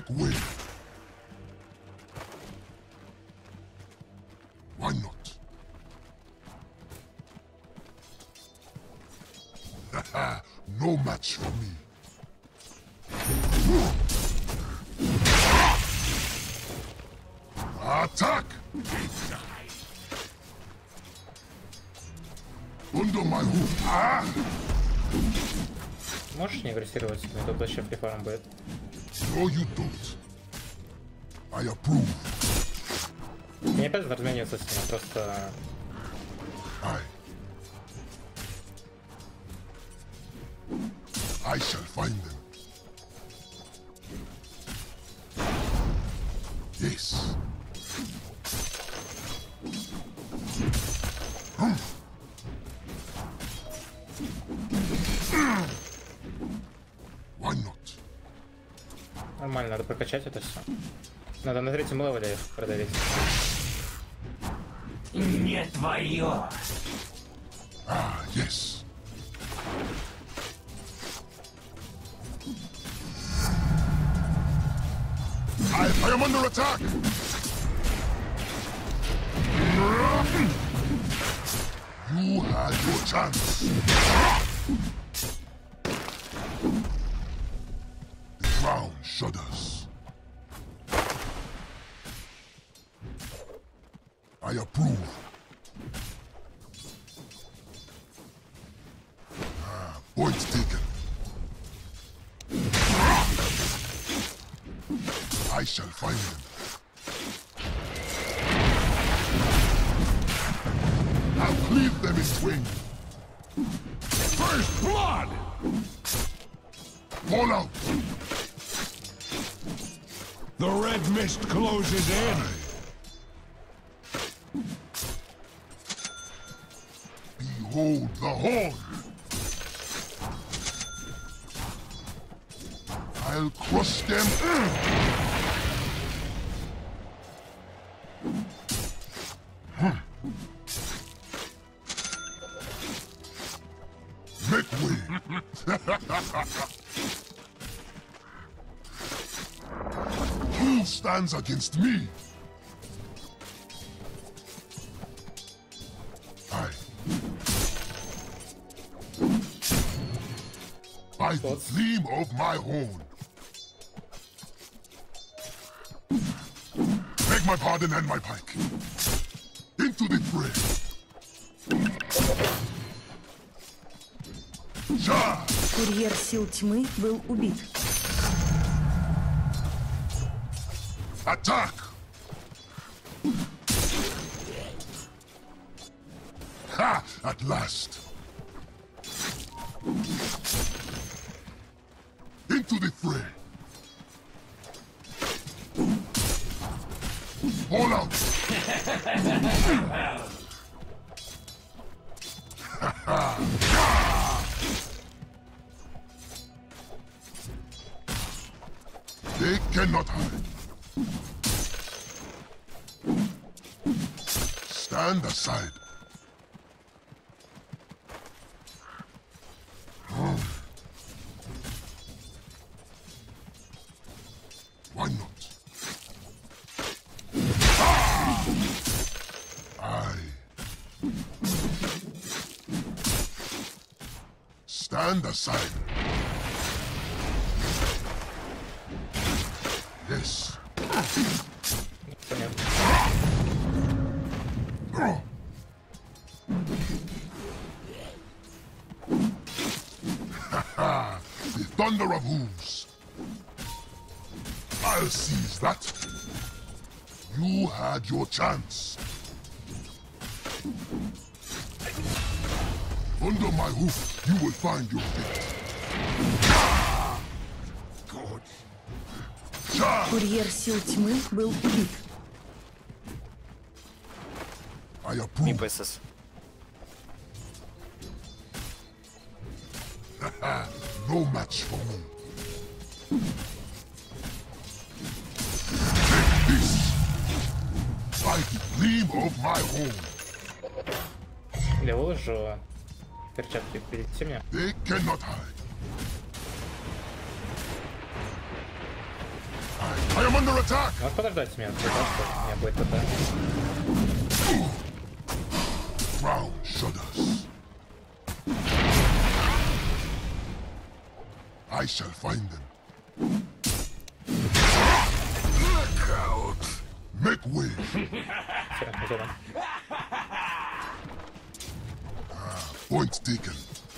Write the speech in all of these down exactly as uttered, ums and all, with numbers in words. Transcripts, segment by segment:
Make way. Why not? Haha, no match for me. Attack! Under my hoof. Ah! Можешь не агрессировать, но тут вообще фрифарм будет. No, you don't. I approve. Не опять размениваться с ним, просто... I. I shall find them. Yes. Hmm. Why not? Нормально, надо прокачать это все. Надо на третьем левеле их продавить. Не твое. Ah, yes. I, I am under attack. You had your chance. The ground shudders. I approve. Ah, point taken. I shall find them. I'll cleave them in twain. First blood! Fall out! The red mist closes in. Behold the horn! I'll crush them. Huh. Make way. Who stands against me? I. By the gleam of my horn. Beg my pardon and my pike. Into the fray. Ja! Курьер сил тьмы был убит. Attack! Ha! At last. Into the fray. All out. They cannot hide. Stand aside. Why not? I. Stand aside. Yes. Понятно. The thunder of hooves. I'll seize that. You had your chance. Under my hoof, you will find your fate. Good. Курьер сил тьмы был убит. I approve. ПСС. No match for me. Take this. By the gleam of my horn. Я выложу перчатки перед мне. They cannot hide. I am under attack. Можешь подождать меня, что у меня будет ПТ. Ground shudders. I shall find them. Look out! Make way. Все, идем. Point taken.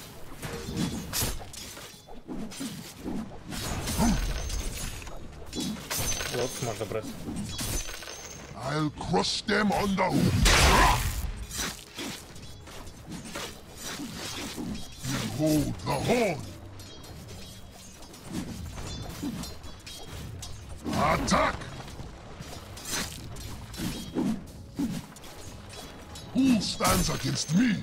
Вот, можно брать. I'll crush them on the hoof. Behold the horn. Attack! Who stands against me?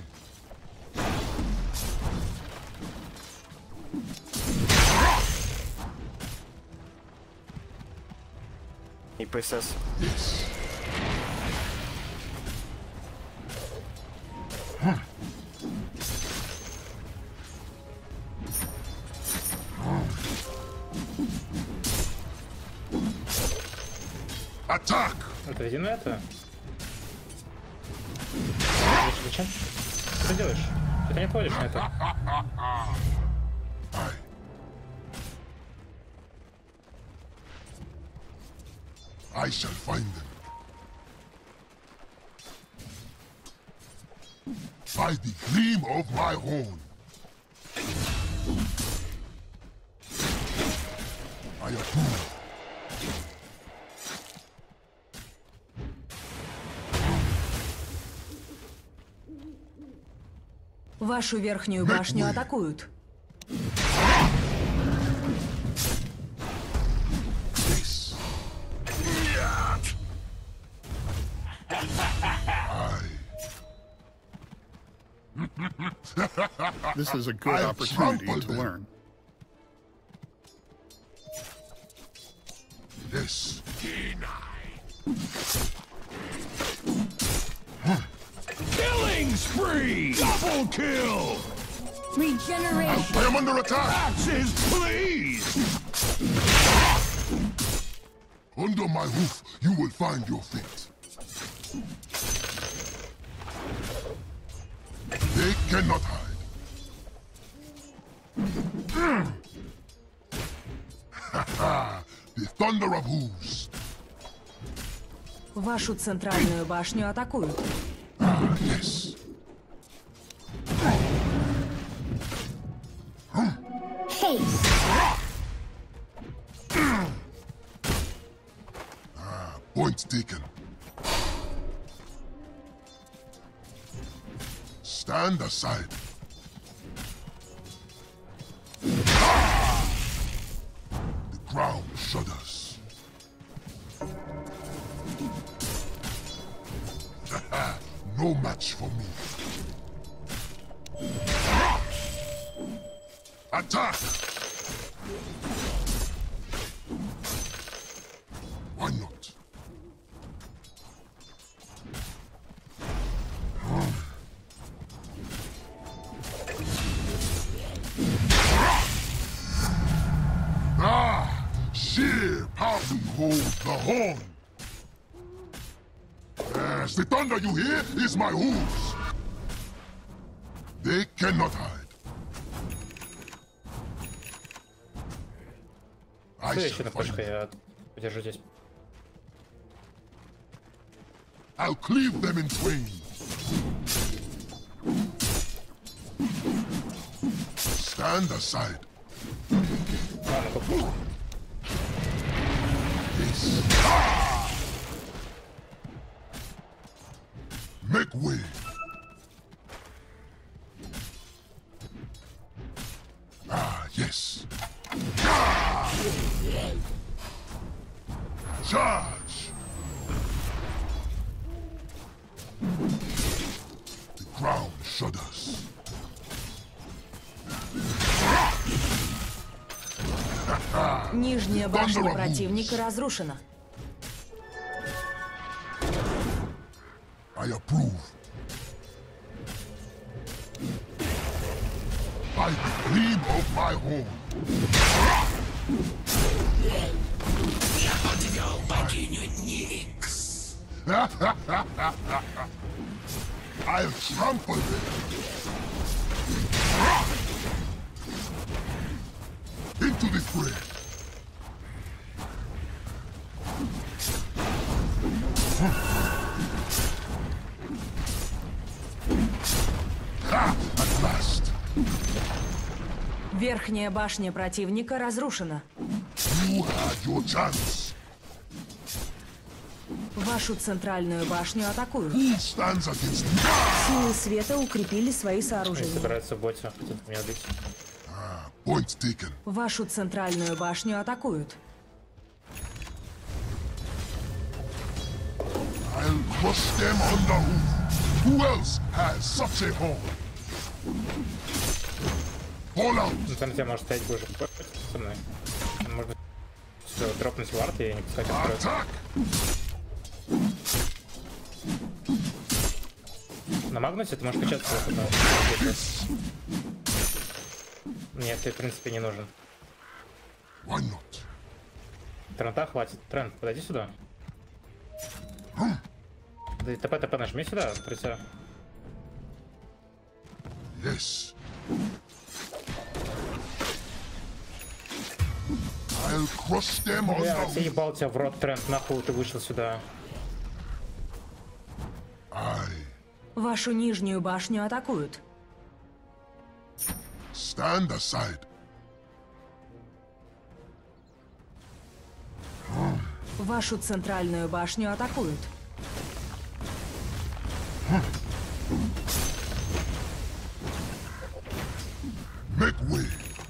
И ПСС. Yes. Attack! Отведи на это. Зачем? Что ты делаешь? Что ты не ходишь на это? I. I shall find them. By the gleam of my horn. I approve. Вашу верхнюю башню атакуют. This. This is a good I've opportunity trampled to them. learn. Yes. Killing spree! Double kill! Regeneration. I am under attack. Axes, please! Under my hoof, you will find your fate. They cannot hide. The thunder of hooves. Вашу центральную башню атакуют. Ah, yes. Ah, point taken. Stand aside. Ah! The ground shudders. No match for me. Attack! Why not? Ah! Sheer power behold the horn! Yes, the thunder you hear is my hooves. They cannot hide. I Что еще shall на find пушка? them. Я подержу здесь. I'll cleave them in twain. Stand aside. А, ну как? This. Ah! Make way. Ah, yes. Ah! Charge. The ground shudders. Нижняя башня противника разрушена. I approve. By the gleam of my horn. I'll trample them. Into the fray. Ha! At last. Верхняя башня противника разрушена. You had your chance. Вашу центральную башню атакуют. Who stands against me? Силы света укрепили свои Они сооружения. собираются в боте, хотят меня убить. Point taken. Вашу центральную башню атакуют. I'll crush them on the hoof. Who else has such a hole? Fall out. Ну, там тебя может стоять больше со мной. Может быть, все, дропнуть вард и не пускать открыть. Attack. На Магнусе ты можешь качаться. Да. Нет, ты в принципе не нужен. Why not? Трента хватит. Трент, подойди сюда. Да и ТП, ТП нажми сюда, прицел. Yes. I'll crush them on Я the все ебал тебя в рот, Трент, нахуй ты вышел сюда. I Вашу нижнюю башню атакуют. stand aside. Вашу центральную башню атакуют. Make way.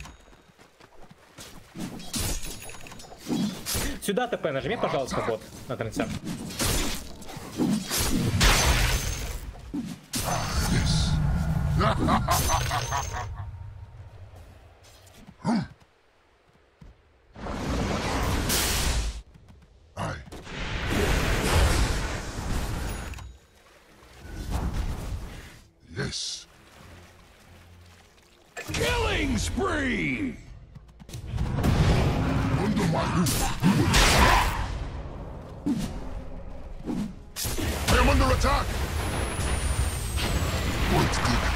Сюда ТП нажми, пожалуйста, бот на Тренте. Yes. Aye. Yes. Killing spree! Under my roof. I am under attack. Point taken.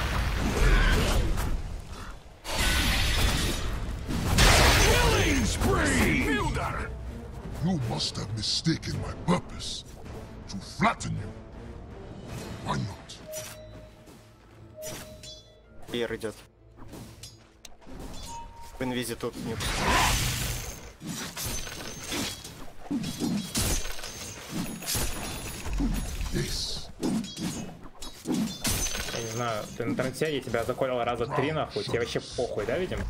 Killing spree! Builder! You must have mistaken my purpose to flatten you. Why not? Пир идет. В инвизе тут не. Yes. Я не знаю, ты на Тренте, я тебя заколил раза три, нахуй. Тебе вообще похуй, да, видим?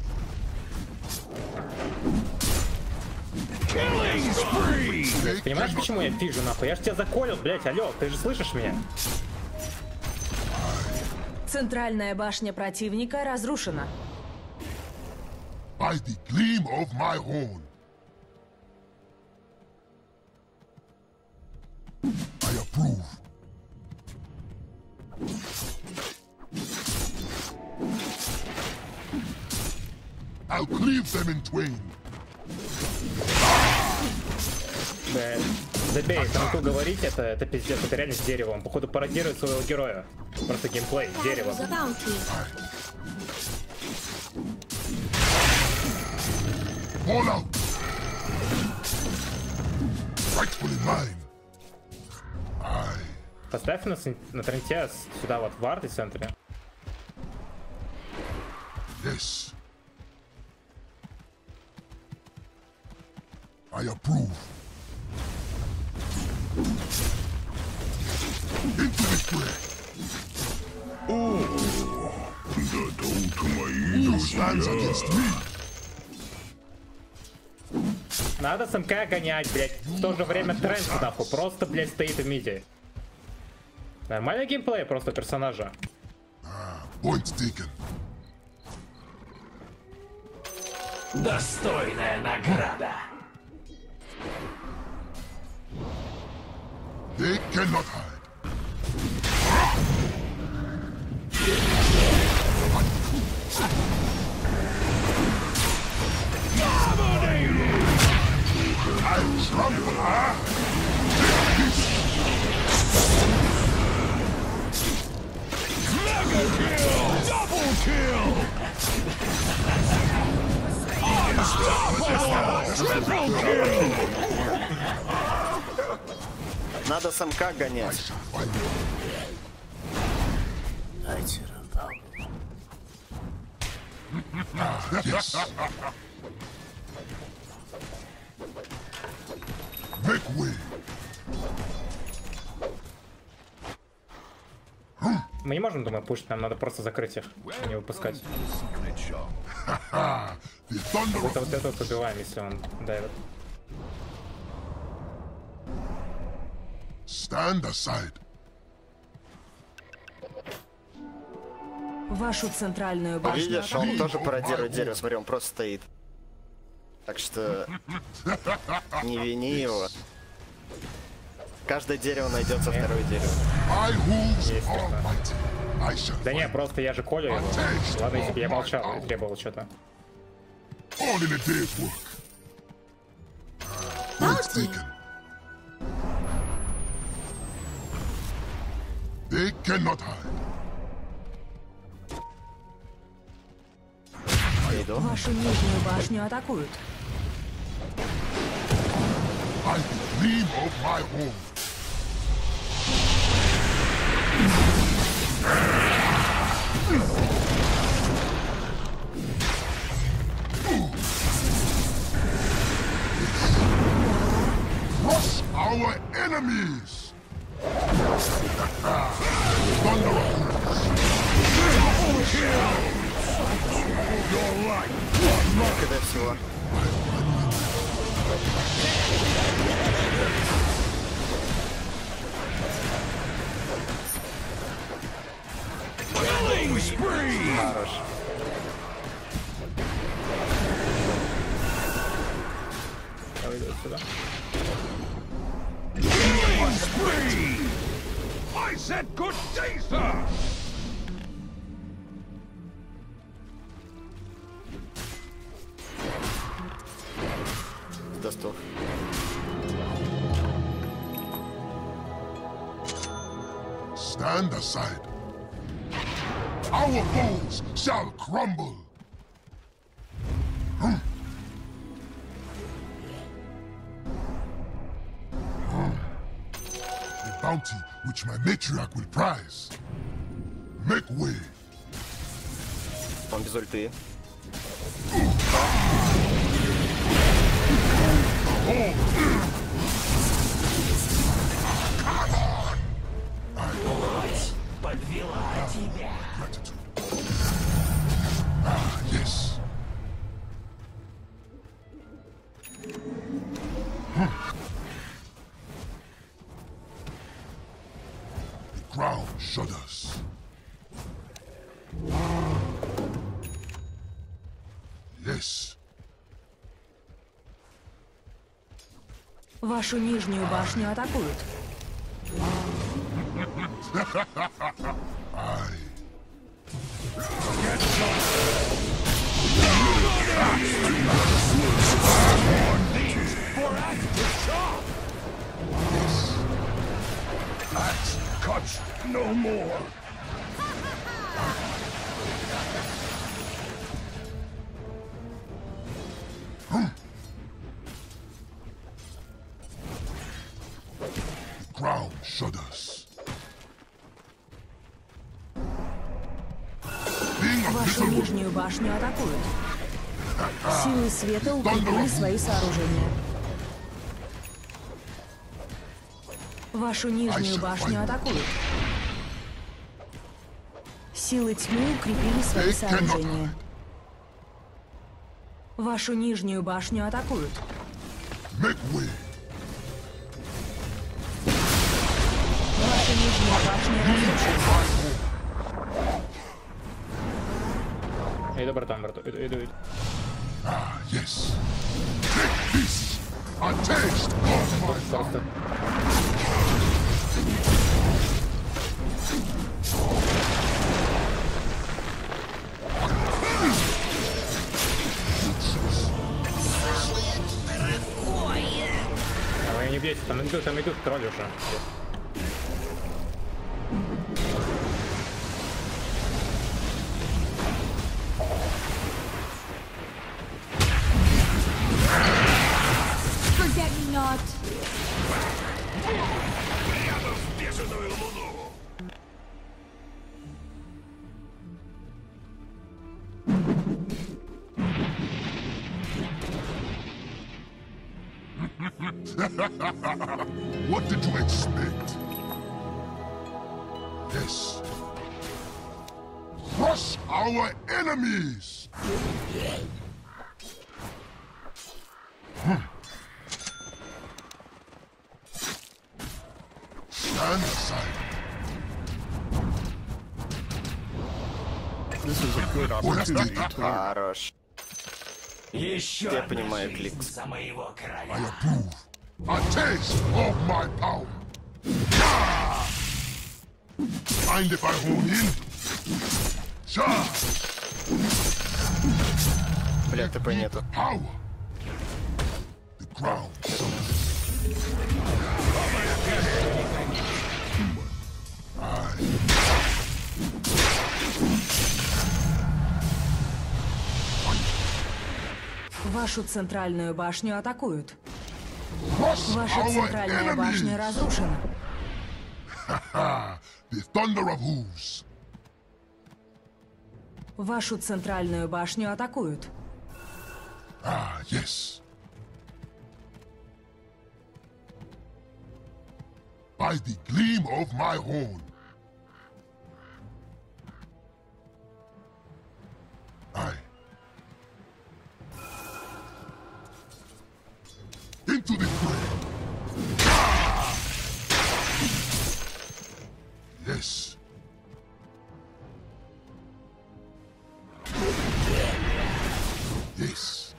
Killing spree! They Понимаешь, cannot- почему я фижу, нахуй? Я ж тебя заколил, блять, алло, ты же слышишь меня? Центральная башня противника разрушена. By the gleam of my horn. I approve. I'll cleave them in twain. Да, забей, Тренту говорить, это, это пиздец, это реально с деревом. Походу пародирует своего героя. Просто геймплей, дерево. Fall out. Rightfully mine. I Поставь на, ц- на Тренте сюда вот вард и центре. yes. I approve. Into the fray. Who stands against me? Надо СМК гонять, блять. В то же время Трент нахуй просто, блять, стоит в миде. Нормальный геймплей просто персонажа. Point taken. Достойная награда. They cannot hide. I'll crumble. Ah. Mega kill! Double kill! Unstoppable! Triple kill! Надо самка гонять. Yes. Make way. Мы не можем, думаю, пушить, нам надо просто закрыть их, а не выпускать. The thunder Это вот это вот убиваем, если он давит. stand aside. Вашу центральную башню Видишь, он атакуют. тоже пародирует дерево. Смотри, он просто стоит. Так что не вини его. Каждое дерево найдется второе дерево. My hooves Есть are такое. mighty. I shall Да не, fight просто я же колю его. Ладно, если бы я молчал и требовал что-то. all in a day's work. Words taken. They cannot hide. Я иду. Вашу нижнюю башню атакуют. I the gleam of my home. Crush our enemies. Thunder. Когда всего. Killing spree! Хорош. Я выйду отсюда. Killing spree! I said good day, sir! Доступ. Stand aside. Our foes shall crumble. Hmm. Hmm. A bounty which my matriarch will prize. Make way. Он без ульты. Gratitude. Ah, yes. Hmm. The ground shudders. Yes. Вашу нижнюю башню атакуют. I. Axe cuts no more! The ground shudders. Being a Вашу little нижнюю башню атакуют. Силы света укрепили свои сооружения. Вашу нижнюю башню атакуют. Силы тьмы укрепили свои сооружения. Вашу нижнюю башню атакуют. make way. Ваша нижняя башня разрушена. Я иду, братан, братан, иду, иду, иду. Ah, yes. Take this. A taste of my Просто не бейся, там идут, там идут тролли уже. Forget me not. Прямо в бешеную луну! What did you expect? Yes. Crush our enemies! Hmm. Stand aside. This is a good opportunity to learn. Хорош. Еще Я одна понимаю, жизнь Кликс. за моего I короля. approve. A taste of my power. Mind if I hone in? Charge! Бля, ТП нету. Power. The ground. Вашу центральную башню атакуют. Crush Ваша our центральная башня enemies. разрушена. Ah, the thunder of hooves. Вашу центральную башню атакуют. Ah, yes. By the gleam of my horn. Aye. Into the fray. Ah! Yes. Yes.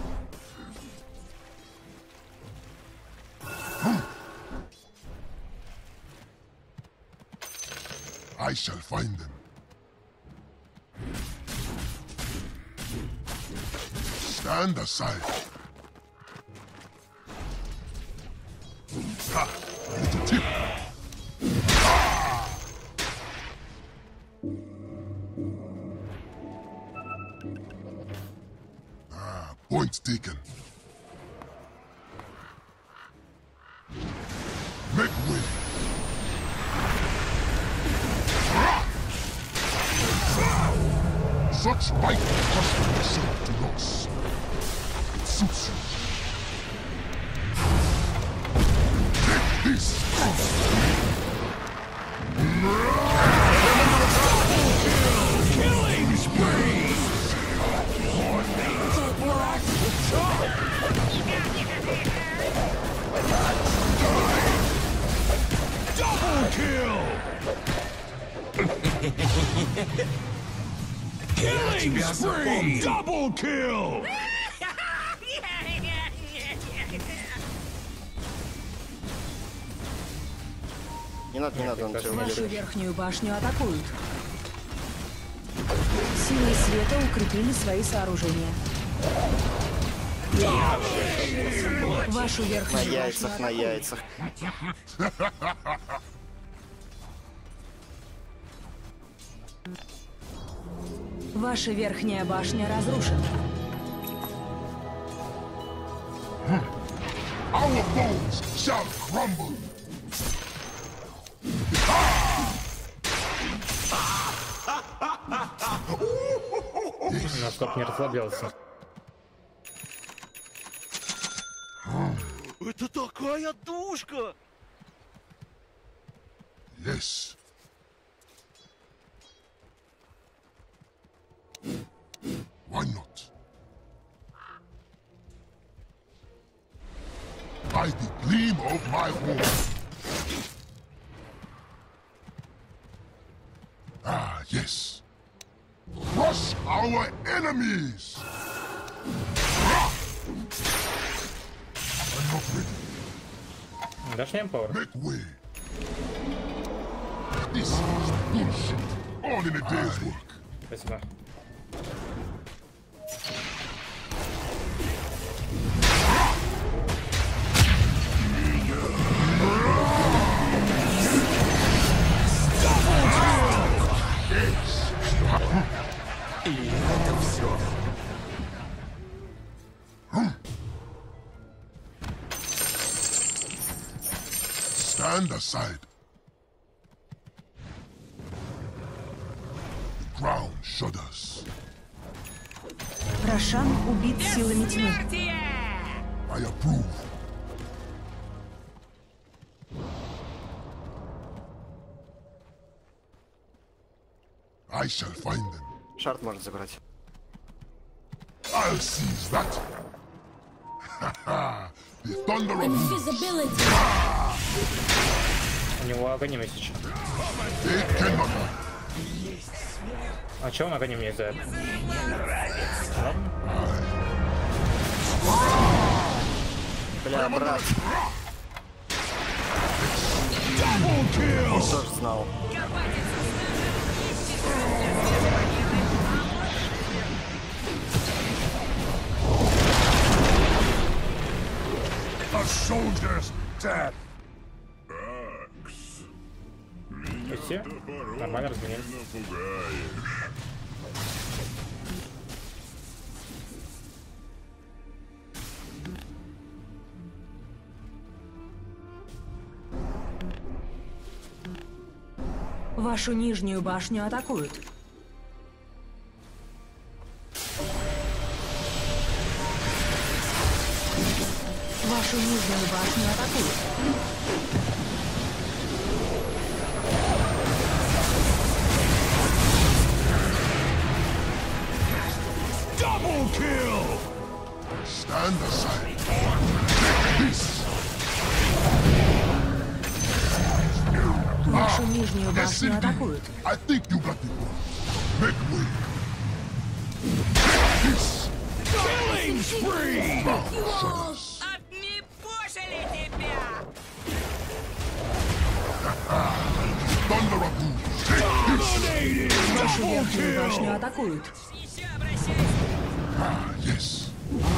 Hmm. I shall find them. Stand aside. Ha! A little tip. Ah! Ah, point taken. Make way. Such might custom yourself to loss. It suits you. Take this! Killing spree! Double kill! Killing spree! Double kill! Не надо, не надо, он все Вашу умеет. верхнюю башню атакуют. Силы света укрепили свои сооружения. Вашу На верхнюю башню яйцах, на атакуют. яйцах. Ваша верхняя башня разрушена. Our bones shall crumble. Насколько не расслаблялся. Это такая душка! Yes. Why not? By the gleam of my horn. Ah, yes. Crush our enemies! I'm not ready. Дашь мне пауэр? Make way. This is bullshit. All in a day's work. Спасибо. Stand aside. The ground shudders. Рошан убит силами тьмы. I approve. I shall find them. Шарт можно забрать. I'll seize that. The thunder of Invisibility. У него огонь месяч. they cannot. А чё он огонь мне за это? Бля, брат. Он тоже знал. A soldier's death. И все? Нормально разменялись. Вашу нижнюю башню атакуют. Вашу нижнюю башню атакуют. Double kill. Stand aside. This. Вашу нижнюю Yes, башню indeed. атакуют. I think you got the point. Make way. This. Killing spree. Shudders. Отмепошили тебя! Thunder of doom. Dominating. Вашу Double верхнюю башню kill. атакуют. Еще обращайся! Ah, yes.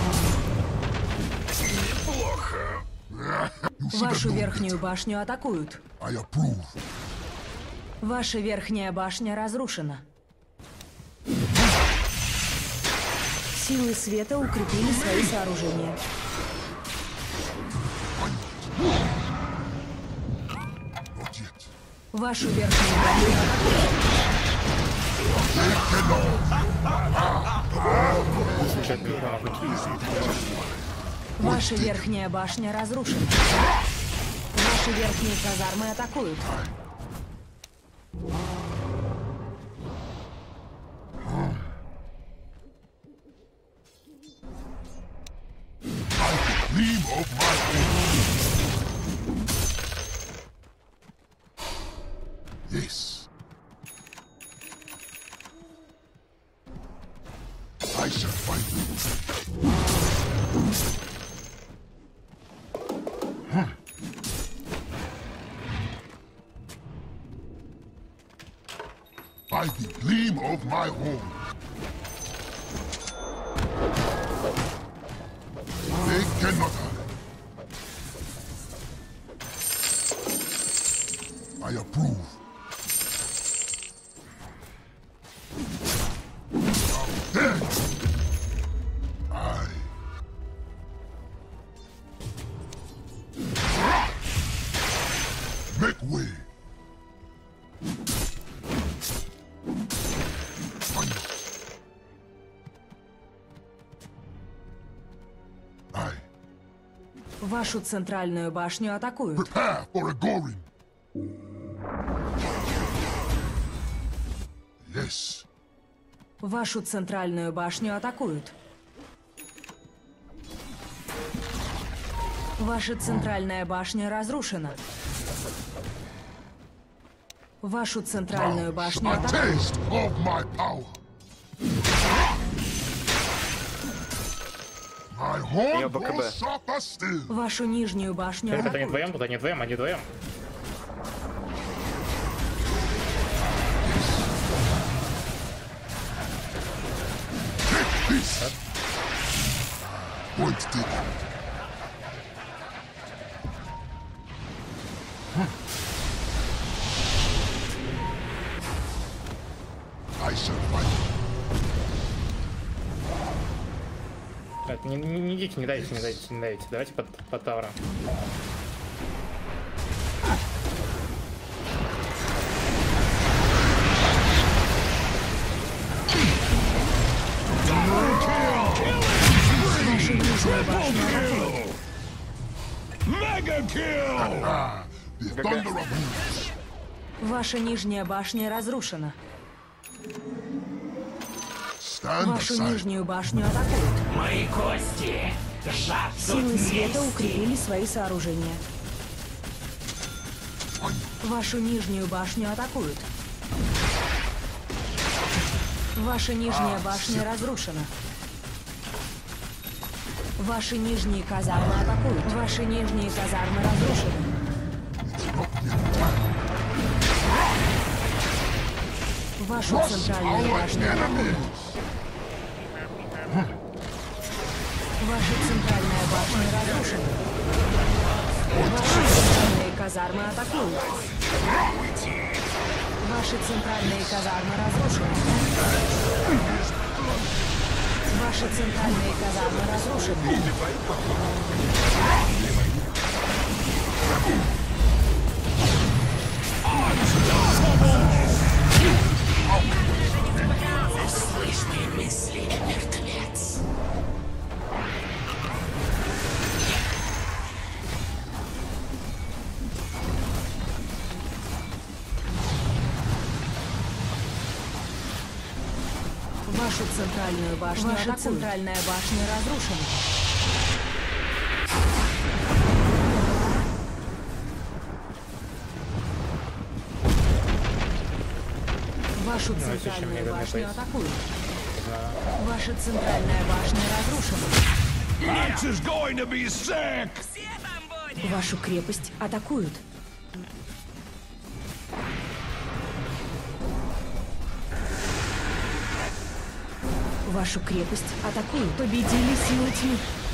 You see Вашу the door. верхнюю башню атакуют. I approve. Ваша верхняя башня разрушена. Силы света укрепили свои сооружения. Not yet. Вашу верхнюю башню Ваша верхняя башня разрушена. Ваши верхние казармы атакуют. Gleam of my own. Yes. I shall find you. Huh. By the gleam of my home. They cannot hide. I approve. Dead. I. Make way. Find it. I. Вашу центральную башню атакуют. Prepare for a goring. Yes. Вашу центральную башню атакуют. Ваша центральная башня разрушена. Вашу центральную башню A атакуют. taste of my power. My horn Я БКБ. grows sharper still. Вашу нижнюю башню Это не атакуют. вдвоем, тут они вдвоем, они вдвоем. This. Point taken. I shall fight. Так, не, не, не идите, не дайте, не дайте, не дайте. Давайте под, под тавром. Mega kill! Ah, the thunder of wolves. Ваша нижняя башня разрушена. Stand Вашу aside. нижнюю башню атакуют. Мои кости жаждут Силы света мести. укрепили свои сооружения. Вашу нижнюю башню атакуют. Ваша нижняя башня разрушена. Ваши нижние казармы атакуют. Ваши нижние казармы разрушены. Вашу центральную башню атакуют. Ваша центральная башня разрушена. Ваши центральные казармы атакуют. Ваши центральные казармы разрушены. Ваши центральные казармы разрушены. Слышные мысли, мертвец. Вашу центральную башню Ваша атакуют. Центральная башня разрушена. Вашу центральную выгодный башню пояс. атакуют. Ваша центральная башня разрушена. Max is going to be sick! Все там будет. Вашу крепость атакуют. Вашу крепость атакуют. Победили силы тьмы.